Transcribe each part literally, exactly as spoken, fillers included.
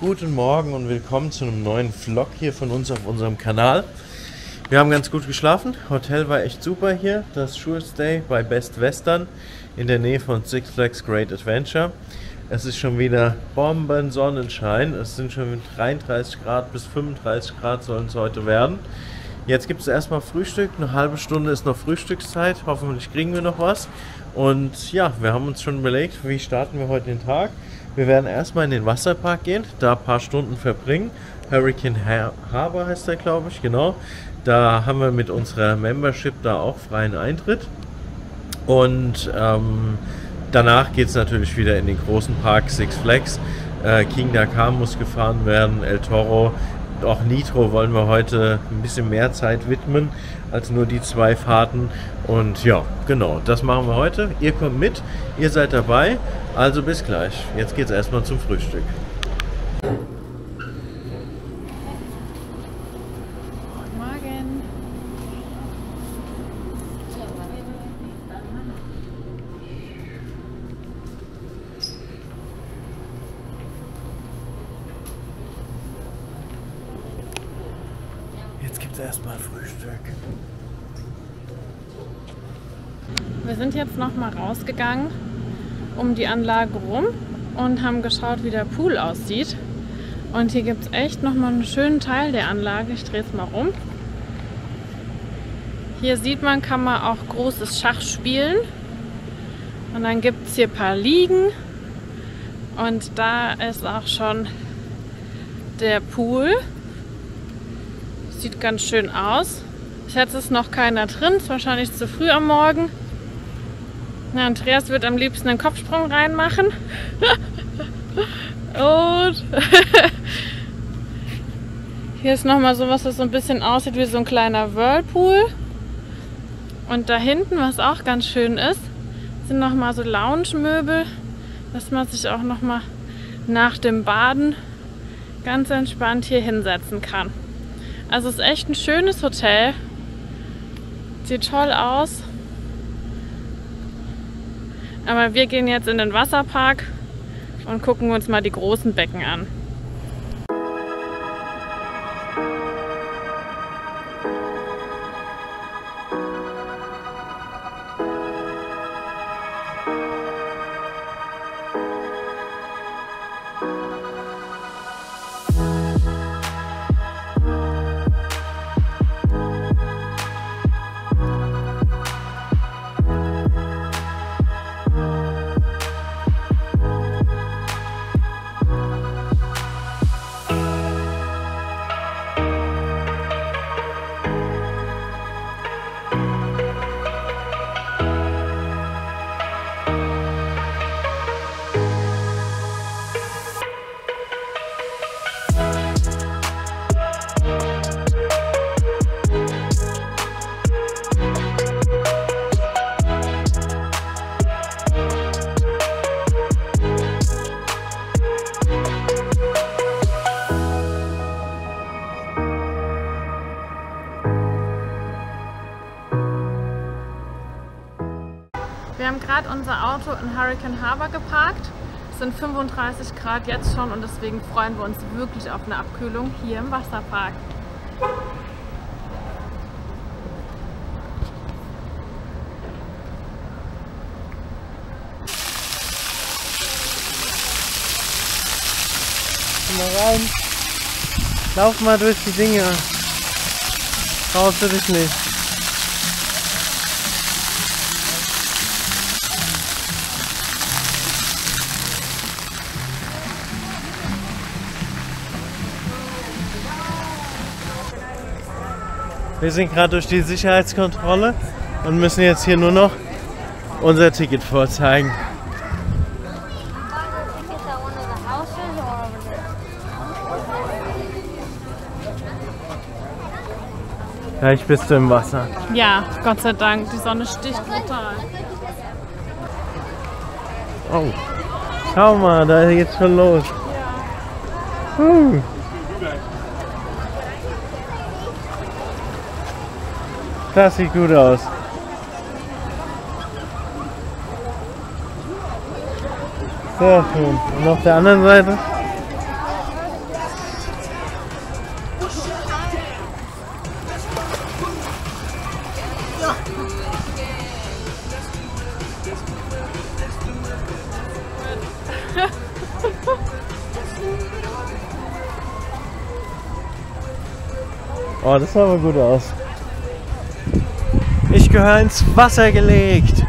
guten Morgen und willkommen zu einem neuen Vlog hier von uns auf unserem Kanal. Wir haben ganz gut geschlafen, Hotel war echt super hier, das Sure Stay bei Best Western in der Nähe von Six Flags Great Adventure. Es ist schon wieder Bomben-Sonnenschein, es sind schon dreiunddreißig Grad bis fünfunddreißig Grad sollen es heute werden. Jetzt gibt es erstmal Frühstück, eine halbe Stunde ist noch Frühstückszeit, hoffentlich kriegen wir noch was. Und ja, wir haben uns schon überlegt, wie starten wir heute den Tag. Wir werden erstmal in den Wasserpark gehen, da ein paar Stunden verbringen. Hurricane Harbor heißt der, glaube ich, genau. Da haben wir mit unserer Membership da auch freien Eintritt. Und ähm, danach geht es natürlich wieder in den großen Park Six Flags. Äh, King Dakar muss gefahren werden, El Toro. Auch Nitro wollen wir heute ein bisschen mehr Zeit widmen als nur die zwei Fahrten. Und ja, genau, das machen wir heute. Ihr kommt mit, ihr seid dabei. Also bis gleich. Jetzt geht's erstmal zum Frühstück. Morgen. Jetzt gibt's erstmal Frühstück. Wir sind jetzt noch mal rausgegangen um die Anlage rum und haben geschaut, wie der Pool aussieht. Und hier gibt es echt noch mal einen schönen Teil der Anlage. Ich drehe es mal rum. Hier sieht man, kann man auch großes Schach spielen. Und dann gibt es hier ein paar Liegen. Und da ist auch schon der Pool. Sieht ganz schön aus. Jetzt ist noch keiner drin, ist wahrscheinlich zu früh am Morgen. Na, Andreas wird am liebsten einen Kopfsprung reinmachen. Und hier ist nochmal sowas, das so ein bisschen aussieht wie so ein kleiner Whirlpool. Und da hinten, was auch ganz schön ist, sind nochmal so Lounge-Möbel, dass man sich auch nochmal nach dem Baden ganz entspannt hier hinsetzen kann. Also es ist echt ein schönes Hotel. Sieht toll aus. Aber wir gehen jetzt in den Wasserpark und gucken uns mal die großen Becken an. Wir haben gerade unser Auto in Hurricane Harbor geparkt. Es sind fünfunddreißig Grad jetzt schon und deswegen freuen wir uns wirklich auf eine Abkühlung hier im Wasserpark. Komm mal rein. Lauf mal durch die Dinge. Traust du dich nicht? Wir sind gerade durch die Sicherheitskontrolle und müssen jetzt hier nur noch unser Ticket vorzeigen. Gleich bist du im Wasser. Ja, Gott sei Dank, die Sonne sticht brutal. Oh, schau mal, da geht's schon los. Ja. Uh. Das sieht gut aus. Sehr schön. Und auf der anderen Seite? Oh, das sah aber gut aus. Ich gehöre ins Wasser gelegt.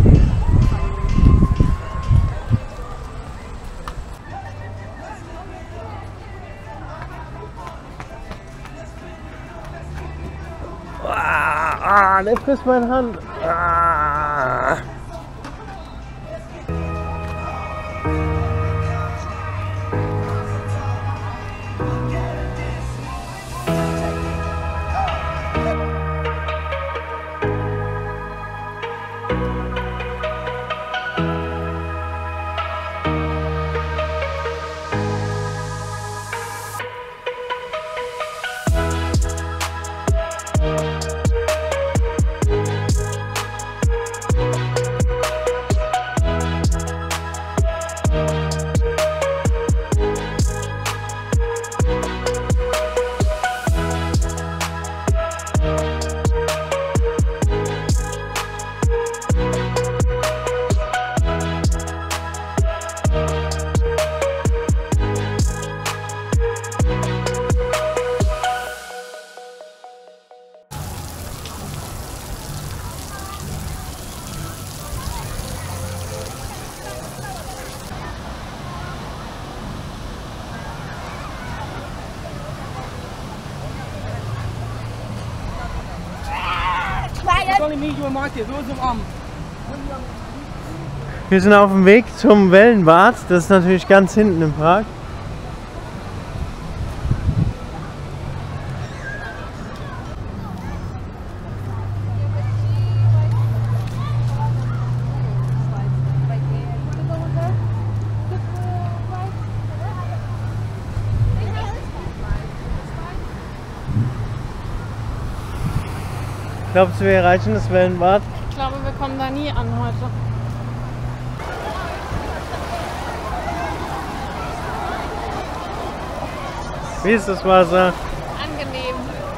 Ah, ah, der frisst meine Hand. Ah. Wir sind auf dem Weg zum Wellenbad. Das ist natürlich ganz hinten im Prag. Glaubst du, wir erreichen das Wellenbad? Ich glaube, wir kommen da nie an heute. Wie ist das Wasser? Angenehm.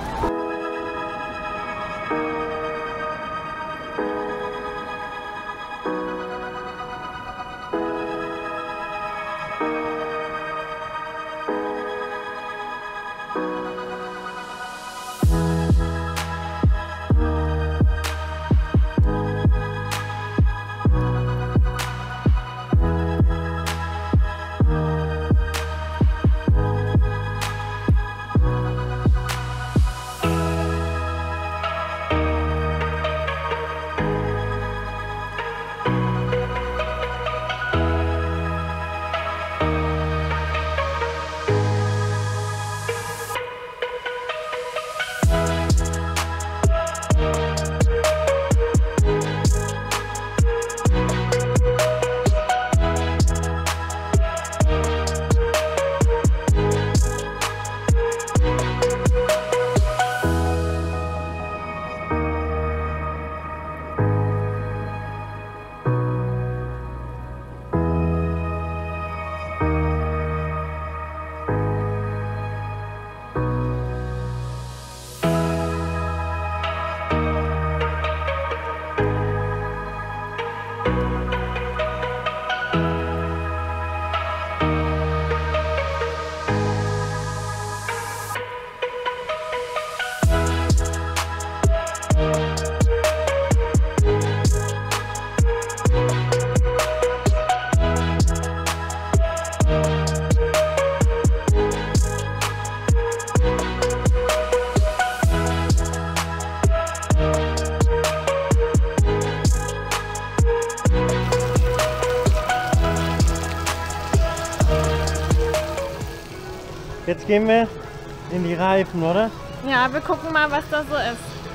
Jetzt gehen wir in die Reifen, oder? Ja, wir gucken mal, was da so ist.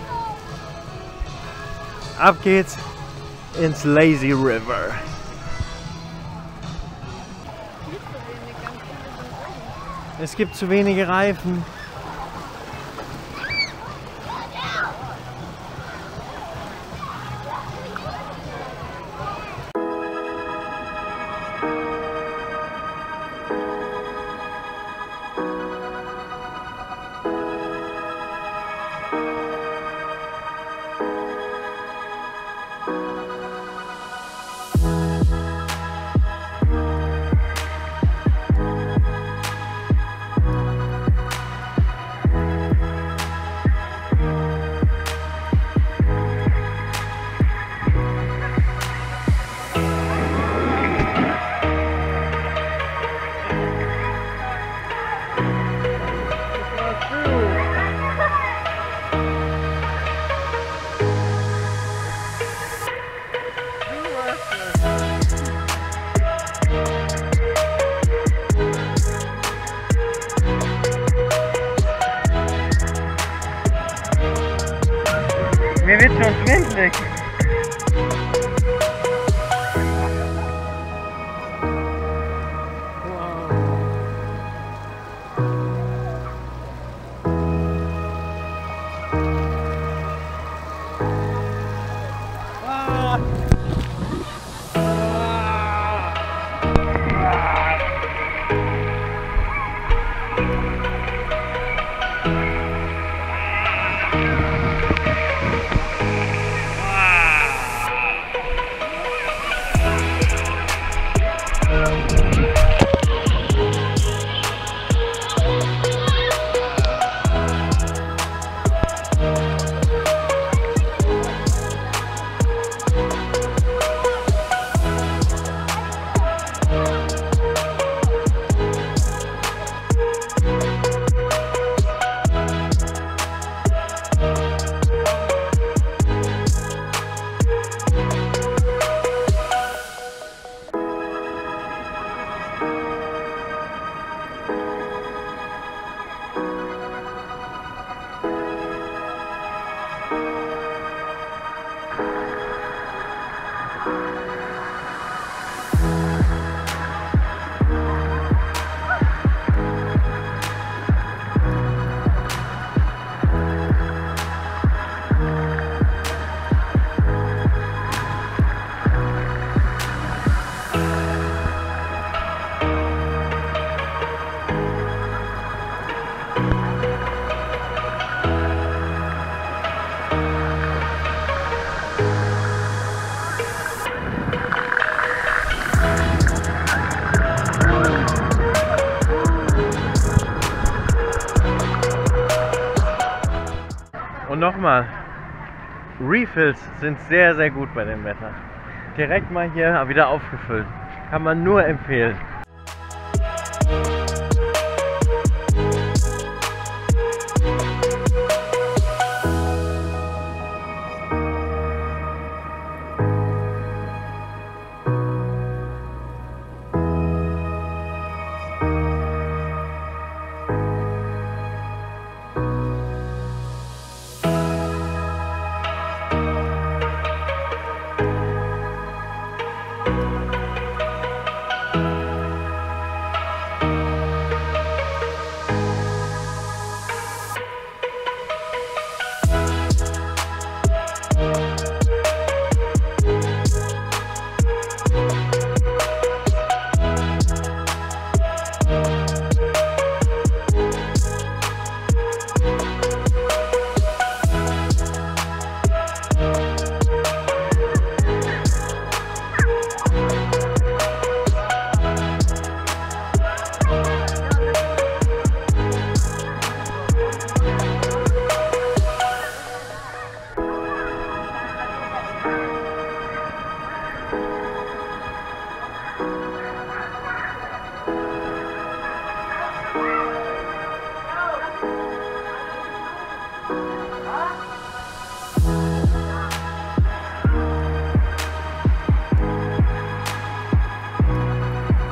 Ab geht's ins Lazy River. Es gibt zu wenige Reifen. schon schwindelig. Und nochmal, Refills sind sehr, sehr gut bei dem Wetter. Direkt mal hier wieder aufgefüllt. Kann man nur empfehlen.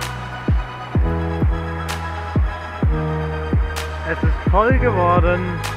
Es ist voll geworden.